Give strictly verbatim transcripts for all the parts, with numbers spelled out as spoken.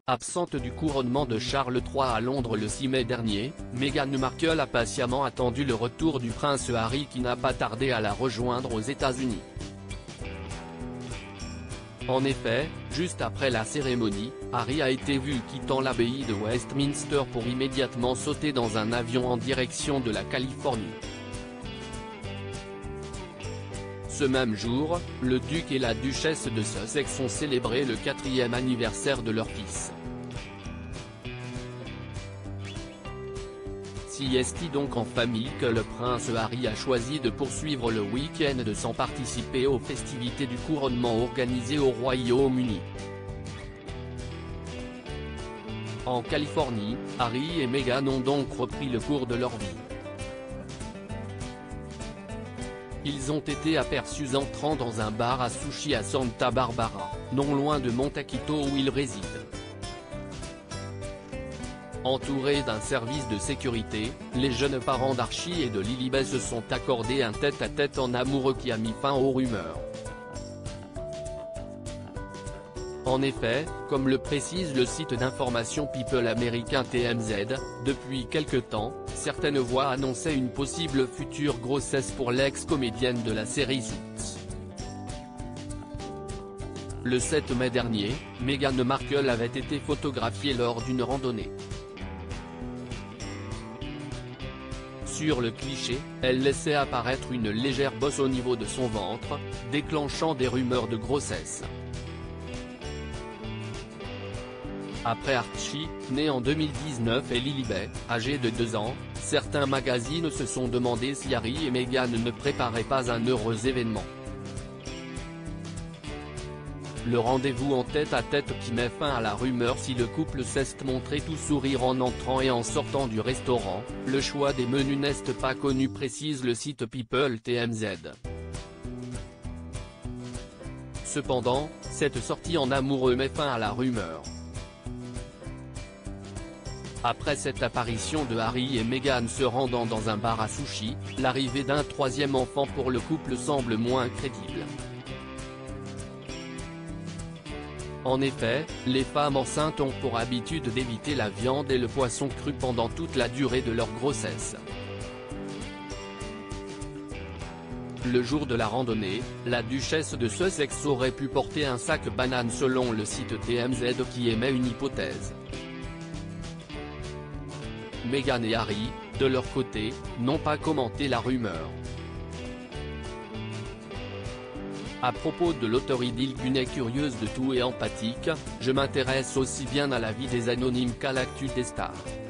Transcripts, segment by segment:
Absente du couronnement de Charles trois à Londres le six mai dernier, Meghan Markle a patiemment attendu le retour du prince Harry qui n'a pas tardé à la rejoindre aux États-Unis. En effet, juste après la cérémonie, Harry a été vu quittant l'abbaye de Westminster pour immédiatement sauter dans un avion en direction de la Californie. Ce même jour, le duc et la duchesse de Sussex ont célébré le quatrième anniversaire de leur fils. C'est donc en famille que le prince Harry a choisi de poursuivre le week-end sans participer aux festivités du couronnement organisées au Royaume-Uni. En Californie, Harry et Meghan ont donc repris le cours de leur vie. Ils ont été aperçus entrant dans un bar à sushi à Santa Barbara, non loin de Montecito où ils résident. Entourés d'un service de sécurité, les jeunes parents d'Archie et de Lilibet se sont accordés un tête-à-tête en amoureux qui a mis fin aux rumeurs. En effet, comme le précise le site d'information People américain T M Z, depuis quelque temps, certaines voix annonçaient une possible future grossesse pour l'ex-comédienne de la série Suits. Le sept mai dernier, Meghan Markle avait été photographiée lors d'une randonnée. Sur le cliché, elle laissait apparaître une légère bosse au niveau de son ventre, déclenchant des rumeurs de grossesse. Après Archie, né en deux mille dix-neuf et Lilibet, âgée de deux ans, certains magazines se sont demandé si Harry et Meghan ne préparaient pas un heureux événement. Le rendez-vous en tête-à-tête qui met fin à la rumeur si le couple s'est montré tout sourire en entrant et en sortant du restaurant, le choix des menus n'est pas connu précise le site People T M Z. Cependant, cette sortie en amoureux met fin à la rumeur. Après cette apparition de Harry et Meghan se rendant dans un bar à sushi, l'arrivée d'un troisième enfant pour le couple semble moins crédible. En effet, les femmes enceintes ont pour habitude d'éviter la viande et le poisson cru pendant toute la durée de leur grossesse. Le jour de la randonnée, la duchesse de Sussex aurait pu porter un sac banane selon le site T M Z qui émet une hypothèse. Meghan et Harry, de leur côté, n'ont pas commenté la rumeur. À propos de l'auteur Idil curieuse de tout et empathique, je m'intéresse aussi bien à la vie des anonymes qu'à l'actu des stars.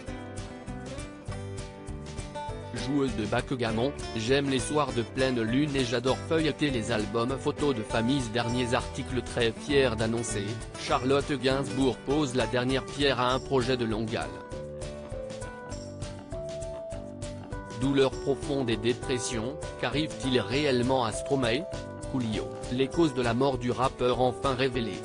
Joueuse de backgammon, j'aime les soirs de pleine lune et j'adore feuilleter les albums photos de famille. Derniers articles très fier d'annoncer, Charlotte Gainsbourg pose la dernière pierre à un projet de longue haleine. Douleur profonde et dépression, qu'arrive-t-il réellement à Stromae? Coolio, les causes de la mort du rappeur enfin révélées.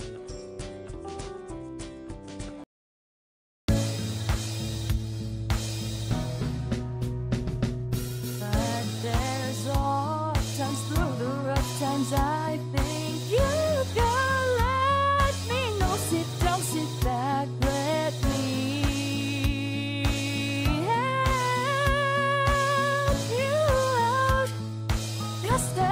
Just